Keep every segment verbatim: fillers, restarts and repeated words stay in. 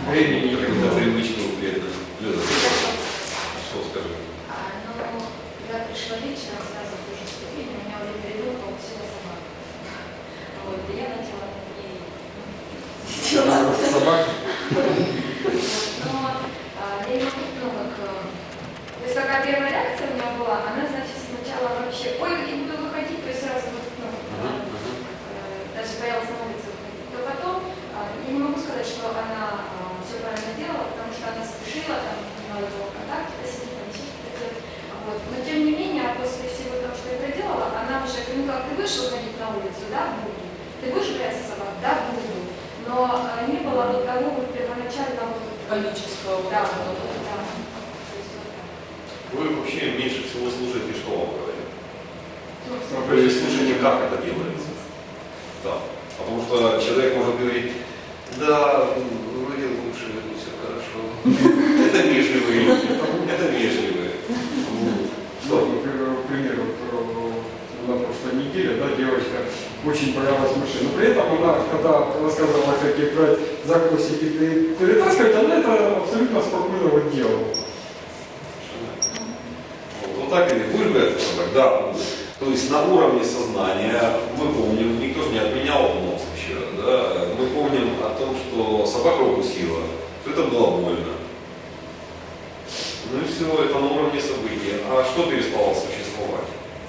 времени, какой-то привычный вредно. Люда, что скажи? А, ну, когда пришла лично, сразу в ту же ступень, у меня уже передумка укусила собака. Вот, и я начала ей сделать собака. Но а, я не могу, ну, как... То есть, какая первая реакция у меня была, она, значит, сначала вообще, ой, как я буду выходить, то есть сразу, ну, Uh-huh, uh-huh. даже боялась на улице выходить. То потом, я не могу сказать, что она все правильно делала, потому что она спешила, там, на его контакте посидеть, там, еще что-то делать. Вот. Но, тем не менее, после всего того, что я проделала, она уже, ну, как ты вышел ходить на улицу, да, буду. Ты будешь бояться собак? Да, буду. Но не было вот того вот первоначального... Панического. Да, да. Вы вообще меньше всего слушаете, что вам говорят. Ну, Вы слушаете, как это делается. Да. Потому что человек может говорить, да, вроде лучше, все хорошо. Это вежливые люди. Это вежливые. Ну, например, к примеру, на прошлой неделе, да, девочка очень боялась машины. Но при этом она, когда рассказывала, как ей брать за хвостики и перетаскивать, она это абсолютно спокойно вот делала. Вот так или будешь говорить, да. То есть на уровне сознания мы помним, никто же не отменял мозг еще, да, мы помним о том, что собака укусила, что это было больно. Ну и все, это на уровне событий. А что перестало существовать?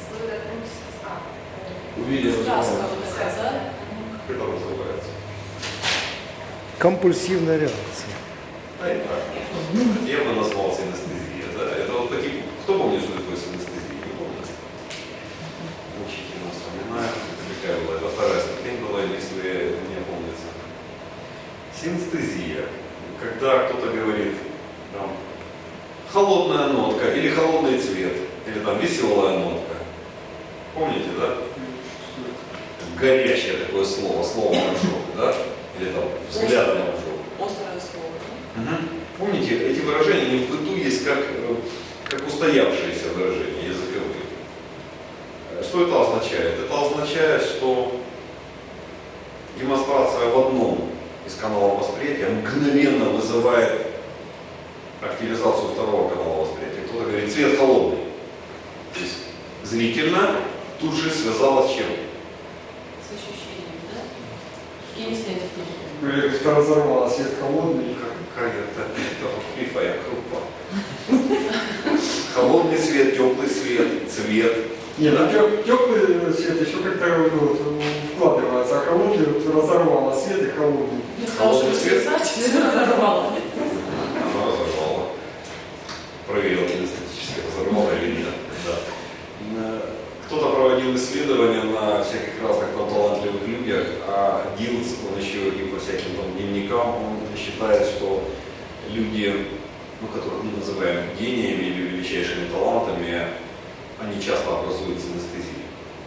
Увидел, Сказка вот такая, да? как это называется? Компульсивная реакция. Да, и так. Я бы назвал синестезия, да. Это вот такие, кто помнит, что такое синестезия? Не помню. Учите нас вспоминают, это какая была, это вторая ступень была, если мне помнится. Синестезия. Когда кто-то говорит, там, холодная нотка, или холодный цвет, или там веселая нотка. Помните, да? Горячее такое слово, слово ожог, да? Или там взглядом ожог. Острое слово. Угу. Помните, эти выражения они в быту есть как, как устоявшиеся выражения языковые. Что это означает? Это означает, что демонстрация в одном из каналов восприятия мгновенно вызывает активизацию второго канала восприятия. Кто-то говорит, цвет холодный. То есть зрительно тут же связалось с чем? С ощущением, да? И не снять автомобиль. Кто разорвала, свет холодный. Какая-то крифая крупа. Холодный свет, теплый свет, цвет. Нет, ну теплый свет еще как-то вот, вкладывается, а холодный вот, разорвала свет и холодный. Холодный свет? Разорвала. Она разорвала. Проверил кинестетически, разорвала или нет. Да. Кто-то проводил исследования на всяких разных там талантливых людях, а Дилс, он еще и по всяким там дневникам, он считает, что люди, ну, которых мы называем гениями или величайшими талантами, они часто образуют синестезию.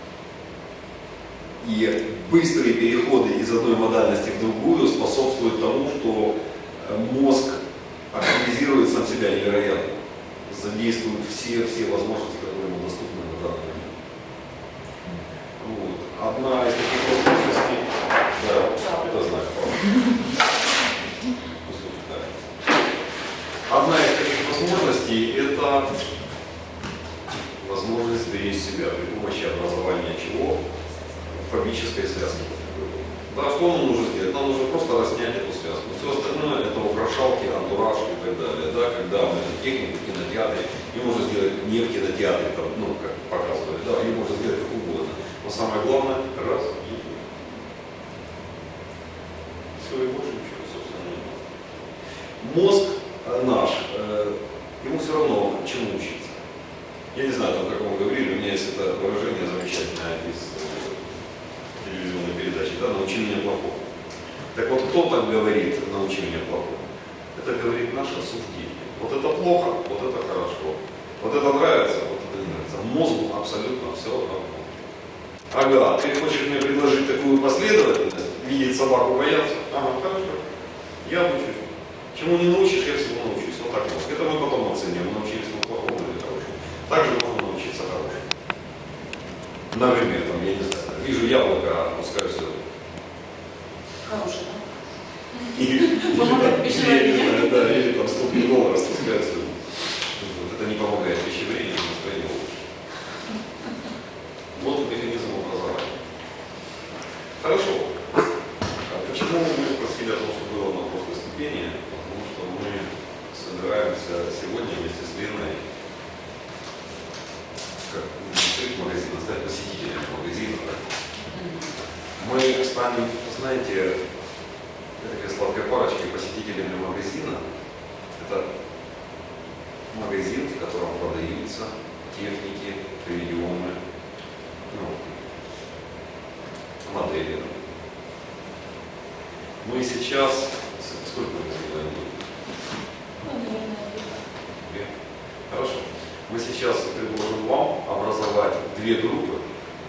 И быстрые переходы из одной модальности в другую способствуют тому, что мозг активизирует сам себя невероятно, задействует все, все возможности, которые ему доступны на данный момент. Вот. Одна из таких возможностей, да, это знак. Одна из таких возможностей это возможность беречь себя при помощи образования чего? Фобической связки. Да, что нам нужно сделать? Нам нужно просто разнять эту связку. Все остальное это украшалки, антураж и так далее. Да, когда мы технику в кинотеатре, ее можно сделать не в кинотеатре, там, ну, как показывали, да, ее можно сделать как угодно. Но самое главное, раз и все, и больше ничего, собственно, не надо. Мозг наш, э, ему все равно чему учиться. Я не знаю, там, как вам говорили, у меня есть это выражение замечательное из э, телевизионной передачи, да, научи меня плохому. Так вот, кто так говорит, научи меня плохому? Это говорит наше суждение. Вот это плохо, вот это хорошо. Вот это нравится, вот это не нравится. Мозгу абсолютно все равно. Ага, ты хочешь мне предложить такую последовательность, видеть собаку, бояться? Ага, хорошо. Я научусь. Чему не научишь, я всего научусь. Вот так вот. Это мы потом оценим, научились мы плохому или хорошему. Также можно научиться хорошему. Например, там, я не знаю, вижу яблоко, отпускаю все. Хороший, да? Или, или, Или, я не знаю, да, или там сто долларов спускаются. Вот это не помогает пищеварению, настроению лучше. Вот механизм образования. Хорошо. А почему мы спросили о том, что было на прошлой ступени? Потому что мы собираемся сегодня вместе с Леной как открыть магазин, стать посетителями магазина. Мы станем, знаете, такая сладкая парочка посетителями магазина. Это магазин, в котором продаются техники, приемы, ну, модели. Мы сейчас, сколько мы делаем? Ну, наверное, Две. Хорошо. Мы сейчас предложим вам образовать две группы.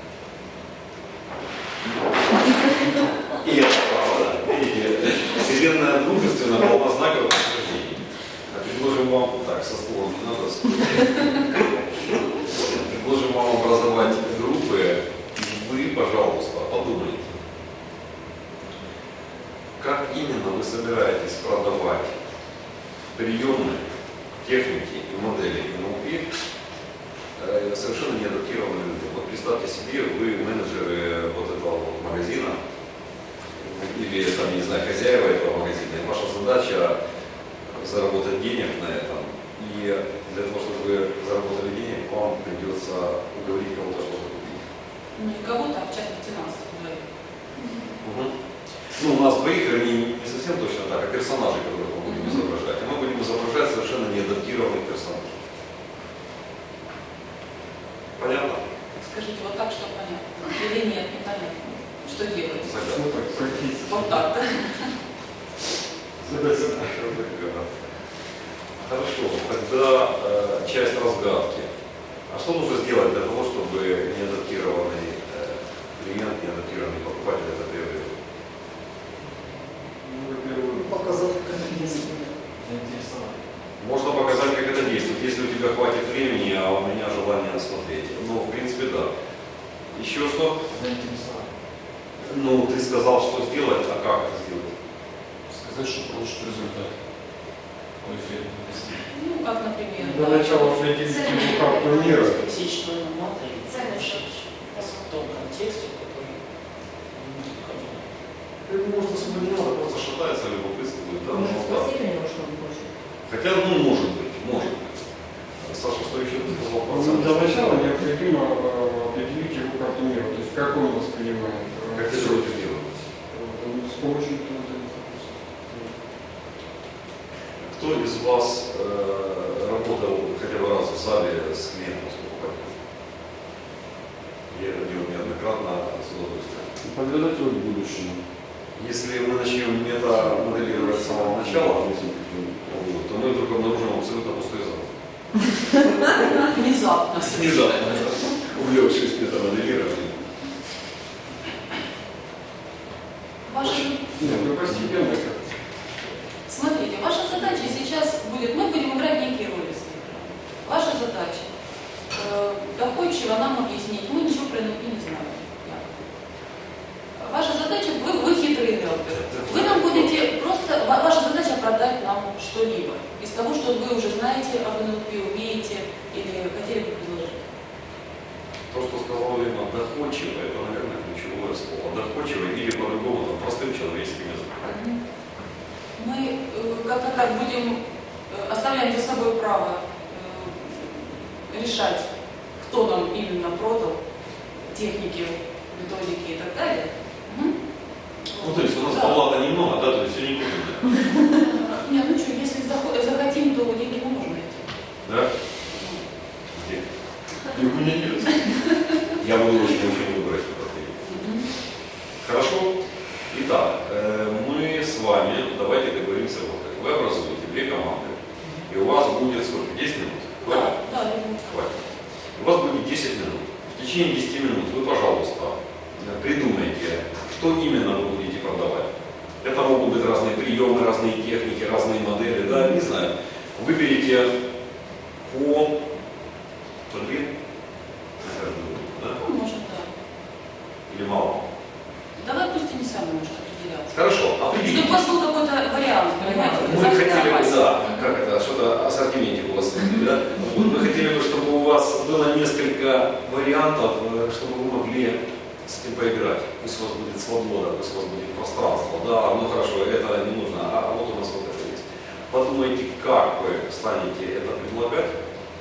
И это правда. Видите, вселенная дружественна, полна знаков подтверждений. А предложим вам, так, со столом не надо строить. Предложим вам образовать группы, и вы, пожалуйста, подумайте, как именно вы собираетесь продавать приемы, техники и модели эн эл пи э, совершенно не адаптированные людям. Вот представьте себе, вы менеджеры вот этого вот магазина, или там, не знаю, хозяева этого магазина, и ваша задача заработать денег на этом. И для того, чтобы вы заработали денег, вам придется уговорить кого-то что-то купить. ну не кого-то, а в частности нас двоих. Угу. Ну, у нас двоих, вернее, не совсем точно так, а персонажей, которых мы будем изображать. И мы будем изображать совершенно неадаптированных персонажей. Понятно? Скажите, вот так, что понятно. Или нет, непонятно. Что делать? Загадка. Ну так, практически. Вот так, да? Хорошо, тогда э, часть разгадки. А что нужно сделать для того, чтобы неадаптированный э, клиент, неадаптированный покупатель это приобрел? Ну, во-первых, Показать, как это действует. Можно показать, как это действует, если у тебя хватит времени, а у меня желание смотреть. Ну, в принципе, да. Еще что? Ну, ты сказал, что сделать, а как это сделать? Сказать, что получит результат. Ой, эффект. Ну, как, например, для начала определить его карту мира. Специфичную модель Ценность. в том контексте, который Это может, особо не надо, просто шатается, любопытствует. Да, может ну, спросить да. у него, что он хочет. Хотя, ну, может быть, может быть. Саша, что еще ты сказал про Ну, ценность? для начала необходимо э, определить его карту мира, то есть как он воспринимает. э, Как ты всё. что это делаешь? Э, С помощью этого. Кто из вас э, работал хотя бы раз в зале с клиентом, с покупателем? Я это делал неоднократно с удовольствием. Подготовить к будущему. Если мы начнем мета-моделировать с самого начала, вот, то мы вдруг обнаружим абсолютно пустой зал. внезапно. Внезапно, увлекшись мета-моделированием. Ваша, Нет, ну постепенно как. смотрите, ваша задача сейчас будет, мы будем играть некие роли с вами. Ваша задача э, доходчиво нам объяснить, мы ничего про эн эл пи не знаем. Ваша задача, вы, вы хитрый риэлтор. Вы нам будете просто, ва- ваша задача продать нам что-либо из того, что вы уже знаете об эн эл пи, умеете или хотели бы предложить. То, что сказал Лена, доходчиво, это, наверное, ключевое слово. Доходчиво или по-другому, там, простым человеческим языком. Мы э, как-то так будем, э, оставляем за собой право э, решать, кто нам именно продал техники, методики и так далее. Мгм. Ну, то есть у нас Да. палата немного, да, то есть все не купим. Нет, ну что, если захо- захотим, то деньги мы можем найти. Да? Где? И у меня нет. Я буду очень-очень выбрать это. Хорошо? Итак, э, мы с вами, давайте договоримся вот как. Вы образуете две команды. И у вас будет сколько? десять минут? Хватит? Да, да, я думаю. Хватит. У вас будет десять минут. В течение десяти минут вы, пожалуйста, придумайте, что именно вы будете продавать. Это могут быть разные приемы, разные техники, разные модели, да, не знаю. Выберите по блин, на каждую группу, да? Ну, может, да. Или мало? Давай пусть они сами, может, определяют. делать. Хорошо, Чтобы определитесь. у вас был какой-то вариант, понимаете? Мы Закрытая хотели бы, пасть. да, как это, что-то ассортиментик у вас, да? Вот, мы хотели бы, чтобы у вас было несколько вариантов, э, чтобы вы могли с этим поиграть. Пусть у вас будет свобода, пусть у вас будет пространство. Да, ну хорошо, это не нужно, а вот у нас вот это есть. Подумайте, как вы станете это предлагать,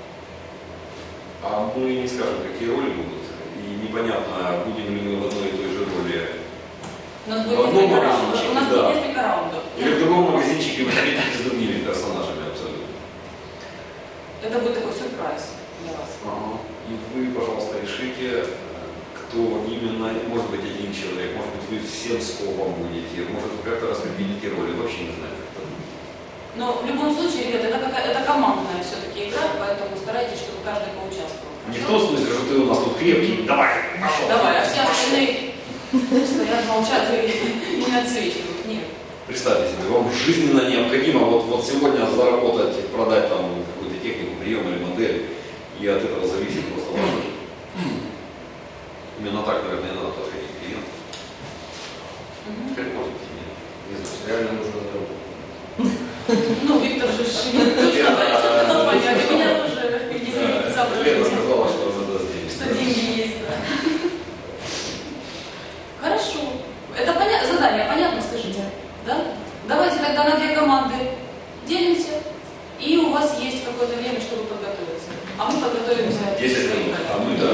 а мы не скажем, какие роли будут. И непонятно, будем ли мы в одной и той же роли. У нас В будет одном несколько раундов. магазинчике, У нас да. будет несколько раундов. Или в другом магазинчике вы встретитесь с другими персонажами абсолютно. Это будет такой сюрприз для вас. Ага. И вы, пожалуйста, решите, кто именно, может быть, один человек, может быть, вы всем скопом будете, может, вы как-то распределите роли, вообще не знаю, как это будет. Но в любом случае, ребята, это, какая- это командная все-таки игра, поэтому старайтесь, чтобы каждый поучаствовал. Не в том смысле, что ты у нас тут крепкий, давай, пошел. Давай, а все остальные стоят, молчат и и не отсвечивают. Нет. Представьте себе, вам жизненно необходимо вот, вот сегодня заработать, продать там какую-то технику, прием или модель, и от этого зависит просто ваша жизнь. Именно так, наверное, и надо подходить к клиенту. Мгм. Как может быть, нет? Не знаю, реально нужно заработать. Ну, Виктор же точно хотел понять, у меня тоже есть какие-то Лена соображения, сказала, что она даст денег. что деньги есть, да. Хорошо. Это поня- задание понятно, скажите? Да? Давайте тогда на две команды делимся, и у вас есть какое-то время, чтобы подготовиться. А мы подготовимся. десять минут, а мы, да,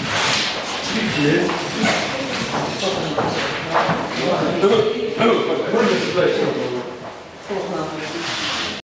Есть.